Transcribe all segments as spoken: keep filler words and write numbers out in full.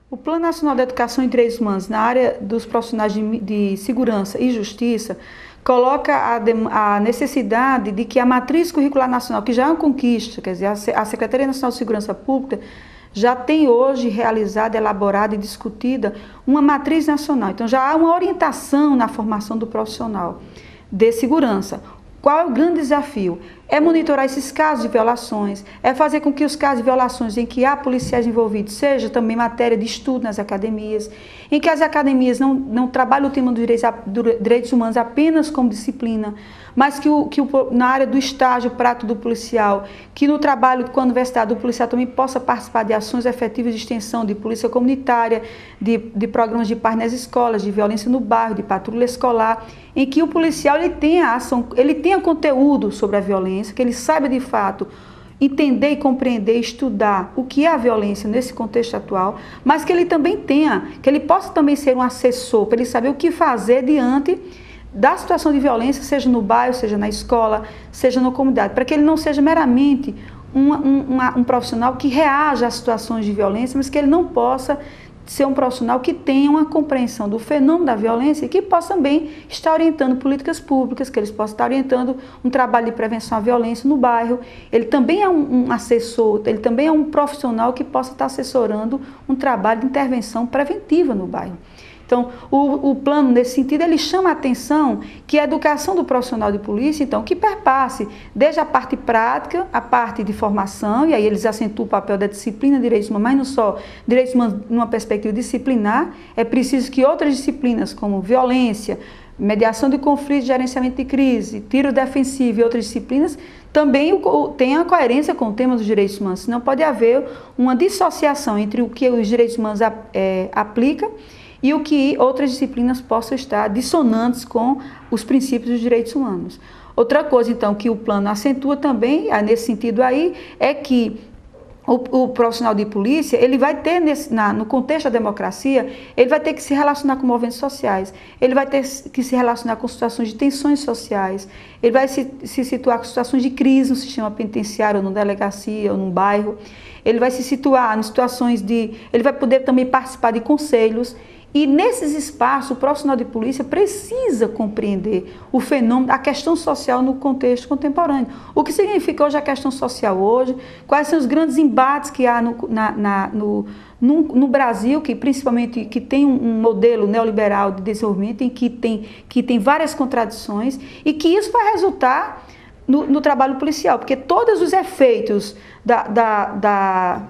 O Plano Nacional de Educação e Direitos Humanos na área dos profissionais de, de segurança e justiça coloca a, a necessidade de que a matriz curricular nacional, que já é uma conquista, quer dizer, a, a Secretaria Nacional de Segurança Pública já tem hoje realizada, elaborada e discutida uma matriz nacional. Então já há uma orientação na formação do profissional de segurança. Qual é o grande desafio? É monitorar esses casos de violações, é fazer com que os casos de violações em que há policiais envolvidos seja também matéria de estudo nas academias, em que as academias não, não trabalhem o tema dos direitos, direitos humanos apenas como disciplina, mas que, o, que o, na área do estágio prático do policial, que no trabalho com a universidade do policial também possa participar de ações efetivas de extensão de polícia comunitária, de, de programas de paz nas escolas, de violência no bairro, de patrulha escolar, em que o policial ele tenha ação, ele tenha conteúdo sobre a violência, que ele saiba de fato entender e compreender, estudar o que é a violência nesse contexto atual, mas que ele também tenha, que ele possa também ser um assessor, para ele saber o que fazer diante da situação de violência, seja no bairro, seja na escola, seja na comunidade, para que ele não seja meramente um, um, uma, um profissional que reaja às situações de violência, mas que ele não possa ser um profissional que tenha uma compreensão do fenômeno da violência e que possa também estar orientando políticas públicas, que eles possam estar orientando um trabalho de prevenção à violência no bairro. Ele também é um, um assessor, ele também é um profissional que possa estar assessorando um trabalho de intervenção preventiva no bairro. Então, o, o plano, nesse sentido, ele chama a atenção que a educação do profissional de polícia, então, que perpasse desde a parte prática, a parte de formação, e aí eles acentuam o papel da disciplina de direitos humanos, mas não só direitos humanos numa perspectiva disciplinar, é preciso que outras disciplinas, como violência, mediação de conflitos, gerenciamento de crise, tiro defensivo e outras disciplinas, também tenham a coerência com o tema dos direitos humanos, senão pode haver uma dissociação entre o que os direitos humanos é, aplicam e o que outras disciplinas possam estar dissonantes com os princípios dos direitos humanos. Outra coisa, então, que o plano acentua também, nesse sentido aí, é que o, o profissional de polícia, ele vai ter, nesse, na, no contexto da democracia, ele vai ter que se relacionar com movimentos sociais, ele vai ter que se relacionar com situações de tensões sociais, ele vai se, se situar com situações de crise no sistema penitenciário, ou numa delegacia, ou num bairro, ele vai se situar em situações de... ele vai poder também participar de conselhos. E nesses espaços, o profissional de polícia precisa compreender o fenômeno, a questão social no contexto contemporâneo. O que significa hoje a questão social hoje, quais são os grandes embates que há no, na, na, no, no, no Brasil, que principalmente que tem um, um modelo neoliberal de desenvolvimento em que tem, que tem várias contradições e que isso vai resultar no, no trabalho policial, porque todos os efeitos da... da, da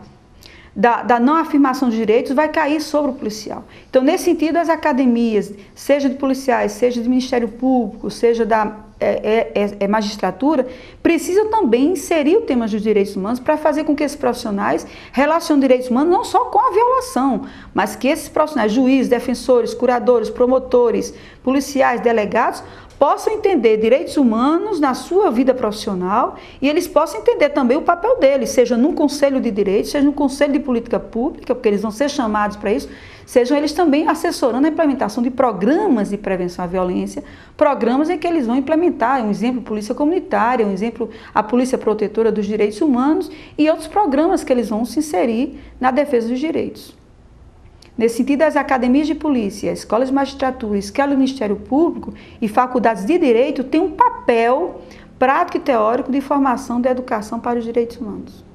Da, da não afirmação de direitos vai cair sobre o policial. Então, nesse sentido, as academias, seja de policiais, seja do Ministério Público, seja da é, é, é magistratura, precisam também inserir o tema dos direitos humanos para fazer com que esses profissionais relacionem direitos humanos não só com a violação, mas que esses profissionais, juízes, defensores, curadores, promotores, policiais, delegados, possam entender direitos humanos na sua vida profissional e eles possam entender também o papel deles, seja num conselho de direitos, seja num conselho de política pública, porque eles vão ser chamados para isso, sejam eles também assessorando a implementação de programas de prevenção à violência, programas em que eles vão implementar, um exemplo, polícia comunitária, um exemplo, a polícia protetora dos direitos humanos e outros programas que eles vão se inserir na defesa dos direitos. Nesse sentido, as academias de polícia, escolas de magistratura, escola do Ministério Público e faculdades de direito têm um papel prático e teórico de formação da educação para os direitos humanos.